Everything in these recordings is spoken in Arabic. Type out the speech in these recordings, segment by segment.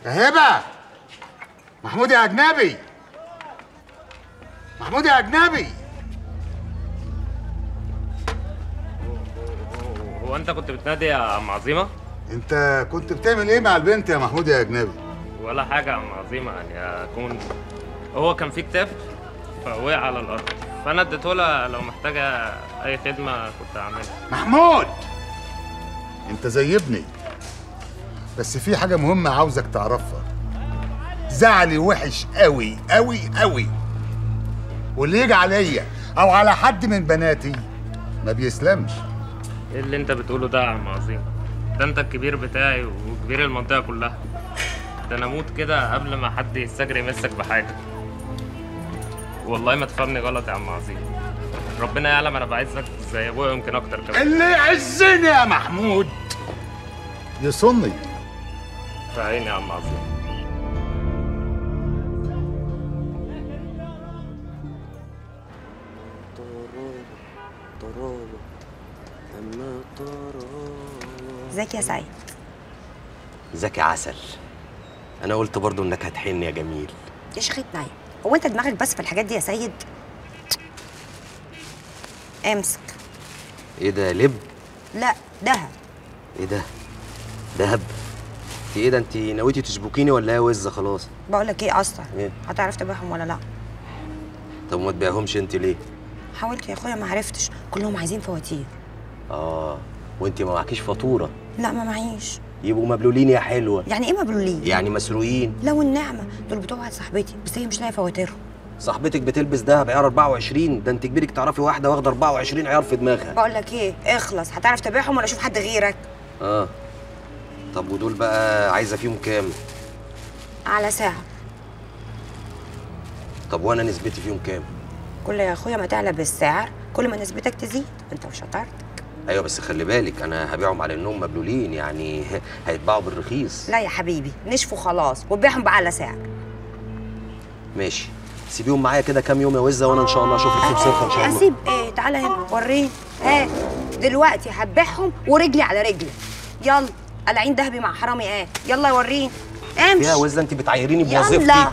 يا هبه، محمود يا اجنبي، محمود يا اجنبي. هو انت كنت بتنادي يا عم عظيمه؟ انت كنت بتعمل ايه مع البنت يا محمود يا اجنبي؟ ولا حاجه يا عم عظيمه، يعني اكون هو كان في كتاب فوقع على الارض، فانا اديته لها لو محتاجه اي خدمه كنت اعملها. محمود، انت زي ابني، بس في حاجه مهمه عاوزك تعرفها. زعلي وحش قوي قوي قوي، واللي يجي عليا او على حد من بناتي ما بيسلمش. ايه اللي انت بتقوله ده يا عم عظيمه؟ ده انت الكبير بتاعي وكبير المنطقه كلها، ده انا اموت كده قبل ما حد يستجري يمسك بحاجه. والله ما تفهمني غلط يا عم عظيم، ربنا يعلم انا بعزك زي ابويا يمكن اكتر كمان. اللي يعزني يا محمود يصني في عيني يا عم عظيم. ازيك يا سعيد؟ ازيك يا عسل؟ انا قلت برضو انك هتحن يا جميل. يا شيخة نايم، هو انت دماغك بس في الحاجات دي يا سيد؟ امسك. ايه ده، لب؟ لا، دهب. ايه ده؟ دهب؟ انت ايه ده، انت نويتي تشبكيني ولا ايه وزه خلاص؟ بقول لك ايه اصلا؟ ايه؟ هتعرف تبيعهم ولا لا؟ طب ما تبيعهمش انت ليه؟ حاولت يا اخويا ما عرفتش، كلهم عايزين فواتير. وانت ما معكيش فاتوره؟ لا ما معيش. يبقوا مبلولين يا حلوه. يعني ايه مبلولين؟ يعني مسروقين. لو النعمه دول بتوع واحد صاحبتي، بس هي مش لاقيه فواتيرهم. صاحبتك بتلبس دهب عيار 24؟ ده انت كبيرك تعرفي واحده واخده 24 عيار في دماغها. بقول لك ايه، اخلص، هتعرف تبيعهم ولا اشوف حد غيرك؟ طب ودول بقى عايزه فيهم كام؟ على ساعه. طب وانا نسبتي فيهم كام؟ كل يا اخويا ما تعلى بالسعر كل ما نسبتك تزيد، انت وشطارتك. ايوه بس خلي بالك، انا هبيعهم على انهم مبلولين، يعني هيتباعوا بالرخيص. لا يا حبيبي، نشفوا خلاص وبيعهم بأعلى سعر. ماشي، سيبيهم معايا كده كام يوم يا وزه، وانا ان شاء الله اشوف لكم صرفه ان شاء الله. اسيب ايه؟ تعالى هنا وريني. ها دلوقتي هبيعهم ورجلي على رجلي. يلا، قلعين دهبي مع حرامي ايه؟ يلا وريني، امشي يا وزه انت بتعيريني بوظيفتي. يلا.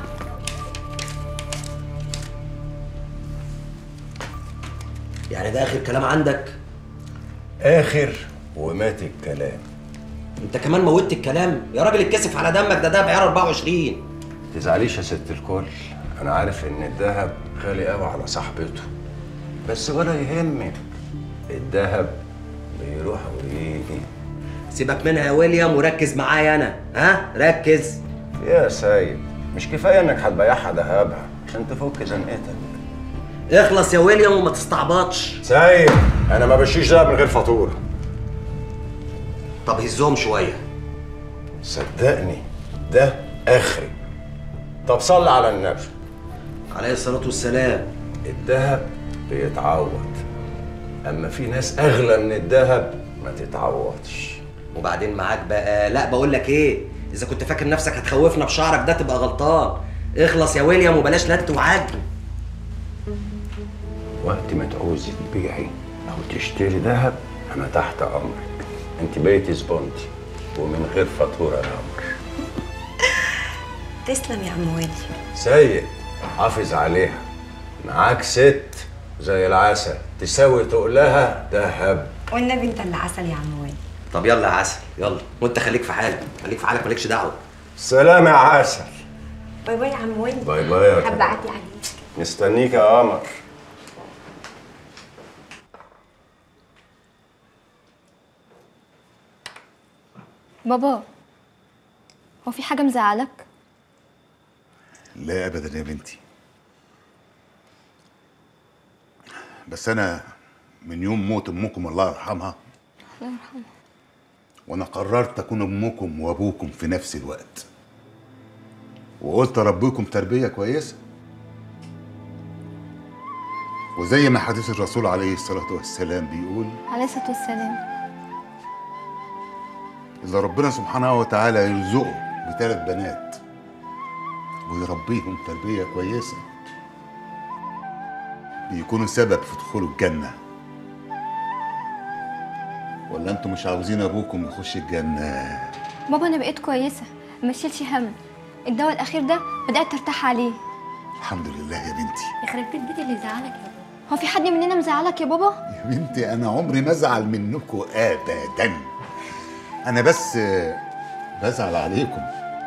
يعني ده اخر كلام عندك؟ اخر ومات الكلام. انت كمان موتت الكلام يا راجل، اتكسف على دمك، ده بعيار 24. تزعليش يا ست الكل، انا عارف ان الذهب غالي قوي على صاحبته، بس ولا يهمك، الذهب بيروح ويجي. سيبك منها يا ويليام وركز معايا انا، ركز. يا سيد، مش كفايه انك هتبيعها ذهبها عشان تفك زنقتك؟ اخلص يا ويليام وما تستعبطش. سيد، انا ما بشيش دهب من غير فاتوره. طب هزهم شويه. صدقني ده اخري. طب صلي على النبي عليه الصلاه والسلام. الذهب بيتعوض، اما في ناس اغلى من الذهب ما تتعوضش. وبعدين معاك بقى. لا بقول لك ايه، اذا كنت فاكر نفسك هتخوفنا بشعرك ده تبقى غلطان. اخلص يا ويليام وبلاش لت وعجل. وقت ما تعوزي تبيعي او تشتري ذهب انا تحت امرك. انت بقيتي زبونتي ومن غير فاتوره يا قمر. تسلم يا عم والي. سيد، حافظ عليها، معاك ست زي العسل تساوي تقلها ذهب. والنبي انت اللي عسل يا عم والي. طب يلا يا عسل، يلا، وانت خليك في حالك، خليك في حالك، مالكش دعوه. سلام يا عسل. باي باي يا عم والي. باي باي يا حابه اعدي عليك. مستنيك يا قمر. بابا، هو في حاجة مزعلك؟ لا ابدا يا بنتي، بس انا من يوم موت امكم الله يرحمها الله يرحمه وانا قررت اكون امكم وابوكم في نفس الوقت، وقلت اربيكم تربيه كويسه، وزي ما حديث الرسول عليه الصلاه والسلام بيقول عليه الصلاة والسلام، إذا ربنا سبحانه وتعالى يرزقه ب3 بنات ويربيهم تربية كويسة بيكونوا سبب في دخول الجنة. ولا انتوا مش عاوزين ابوكم يخش الجنة؟ بابا أنا بقيت كويسة، ما تشيلش هم. الدواء الاخير ده بدات ترتاح عليه. الحمد لله يا بنتي. يخرب بيت بيت اللي زعلك يا بابا. هو في حد مننا مزعلك يا بابا؟ يا بنتي انا عمري ما ازعل منكم ابدا، انا بس بزعل عليكم.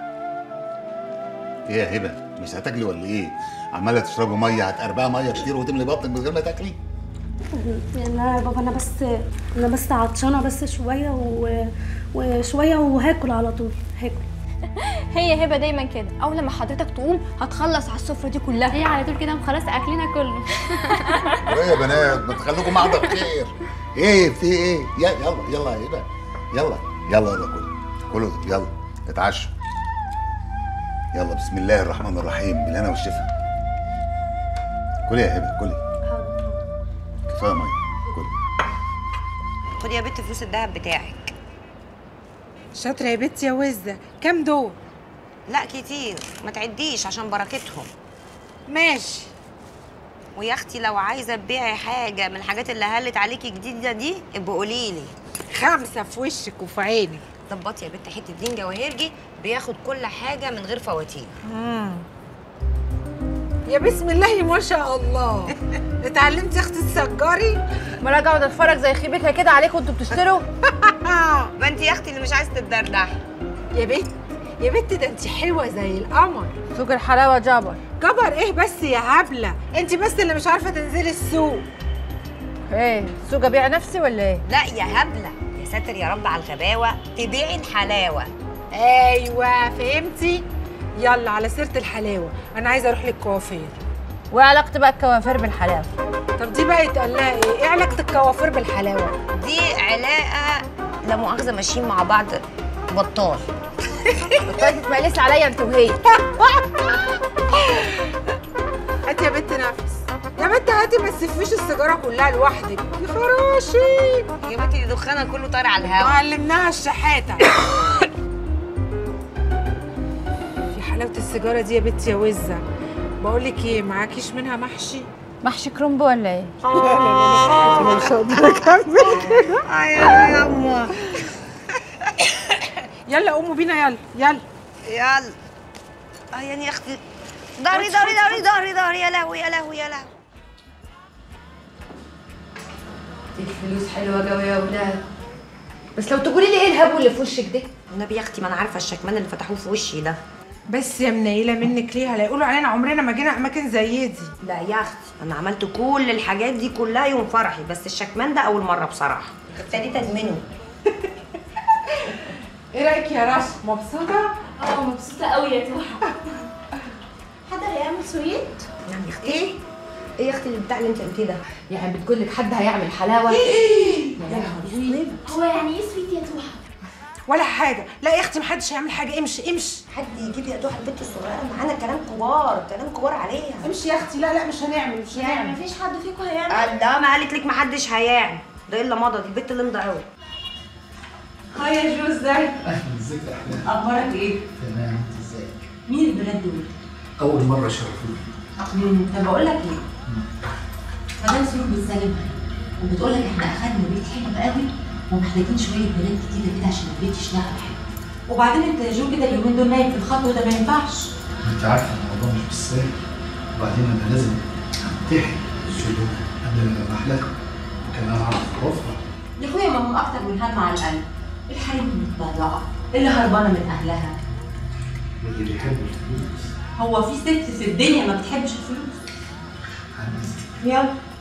ايه يا هبه مش هتاكلي ولا ايه؟ عماله تشربي ميه، هتقربها ميه كتير وتملي بطنك من غير ما تاكلي؟ لا يا بابا، انا بس عطشانه بس شويه وشويه وهاكل على طول هاكل. هي هبه دايما كده، اول لما حضرتك تقوم هتخلص على السفره دي كلها. هي على طول كده مخلص اكلنا كله. ايه يا بنات ما تخليكم معدة بخير. ايه في ايه؟ يلا يلا يا هبه، يلا يلا يلا كلوا يلا اتعشوا. يلا بسم الله الرحمن الرحيم، بالهنا والشفا. كلي يا هبه كلي. كفايه ميه كلي. خدي يا بنت فلوس الدهب بتاعك. شاطره يا بنتي يا وزه. كام دول؟ لا كتير، ما تعديش عشان بركتهم. ماشي. ويا اختي لو عايزه تبيعي حاجه من الحاجات اللي هلت عليكي جديده دي ابقي قولي لي. 5 في وشك وفي عينك. ظبطي يا بنت حته دين جواهرجي بياخد كل حاجه من غير فواتير. يا بسم الله ما شاء الله. اتعلمتي يا اختي تسجري؟ ما انا اقعد اتفرج زي خيبتها كده عليكم وانتوا بتشتروا. ما انت يا اختي اللي مش عايزه تتدردحي. يا بنت يا بنت ده انت حلوه زي القمر. سوق الحلاوه جبر. جبر ايه بس يا هبله؟ انت بس اللي مش عارفه تنزلي السوق. ايه السوق ابيع نفسي ولا ايه؟ لا يا هبله، يا ساتر يا رب على الغباوه، تبيعي الحلاوه. ايوه فهمتي. يلا على سيره الحلاوه، انا عايزه اروح للكوافير. وعلاقة بقى الكوافير بالحلاوه؟ طب دي بقى يتقال لها ايه؟ ايه علاقه الكوافير بالحلاوه؟ دي علاقه لا مؤاخذه ماشيين مع بعض بطال. بطلتي تمقلسي عليا انت وهي. هاتي يا بنت نفس. يا بنت هاتي ما تسفيش السيجاره كلها لوحدك يا خراشي. يا بنتي دي دخانها كله طاير على الهوا. علمناها الشحاته. في حلاوه السيجاره دي يا بنتي يا وزه. بقول لك ايه، معاكيش منها محشي؟ محشي كرنب ولا ايه؟ انا مش هقدر اكمل كده. يا أما. يلا قوموا بينا يلا يلا يلا. يعني يا اختي ضهري ضهري ضهري ضهري ضهري، يا لهوي يا لهوي يا لهوي. الفلوس حلوه قوي يا ولاد، بس لو تقولي لي ايه الهبو اللي في وشك ده؟ النبي يا اختي ما انا عارفه الشكمان اللي فتحوه في وشي ده. بس يا منيله منك ليه؟ هيقولوا علينا عمرنا ما جينا اماكن زي دي. لا يا اختي انا عملت كل الحاجات دي كلها يوم فرحي، بس الشكمان ده اول مره بصراحه ابتديت ادمنه. ايه رايك يا رشا؟ مبسوطه؟ مبسوطه قوي يا توحه. حد هيعمل سويت؟ يعني يا اختي ايه يا اختي البتاع اللي انت قلتيه ده؟ يعني بتقول لك حد هيعمل حلاوه؟ يا لهوي. هو يعني ايه سويت يا توحه؟ ولا حاجه. لا يا اختي محدش هيعمل حاجه. امشي امشي. حد يجيب يا دوحه البنت الصغيره معانا، كلام كبار كلام كبار عليها. امشي يا اختي. لا مش هنعمل مش هنعمل. يعني مفيش حد فيكم هيعمل؟ لا ما قالت لك محدش هيعمل، ده الا مضت البنت اللي مضى قوي. هاي يا جو ازيك؟ ازيك يا احلام؟ اخبارك ايه؟ تمام، انت ازيك؟ مين البنات دول؟ اول مره شرفوني. طب بقول لك ايه؟ مدام سرور بتسلمها وبتقول لك احنا اخدنا بيت حلو قوي ومحتاجين شويه بنات كتيره كده عشان البيت يشتغل حلو. وبعدين انت يا جو كده اليومين دول نايم في الخط وده ما ينفعش. انت عارفه الموضوع مش بالسهل، وبعدين انا لازم امتحن السلوك قبل ما اروح لها وكمان اعرف ظروفها. يا اخويا ما هم اكتر من هم على القلب. الحريم متطلقه، اللي هربانه من اهلها، واللي بيحب الفلوس. هو في ست في الدنيا ما بتحبش الفلوس؟ عن اذنك. يلا